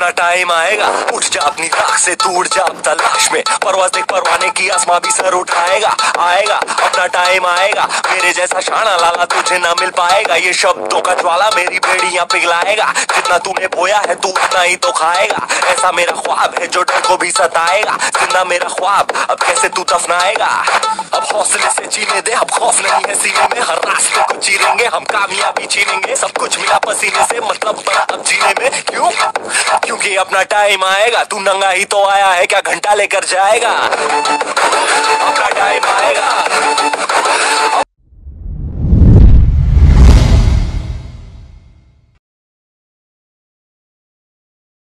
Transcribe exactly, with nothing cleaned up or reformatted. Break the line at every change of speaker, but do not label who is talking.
अपना time आएगा, उठ जा अपनी राख से, तू उड़ जा अब तलाश में, परवाज़ देख परवाने की, आसमां भी सर उठाएगा। आएगा अपना टाइम आएगा, मेरे जैसा शाना लाला तुझे ना मिल पाएगा। ये शब्दों का ज्वाला मेरी बेड़ियां पिघलाएगा, जितना तूने बोया है तू उतना ही तो खाएगा। ऐसा मेरा ख्वाब है जो डर को भी सताएगा, जिंदा मेरा ख्वाब अब कैसे तू दफनाएगा। अब हौसले से जीने दे, अब खौफ नहीं है सीने में, हर रास्ते को चीरेंगे हम, कामयाबी छीनेंगे, सब कुछ मिला पसीने से, मतलब बड़ा अब जीने में। क्यों? क्योंकि अपना टाइम आएगा, तू नंगा ही तो आया है, क्या घंटा लेकर जाएगा। अपना टाइम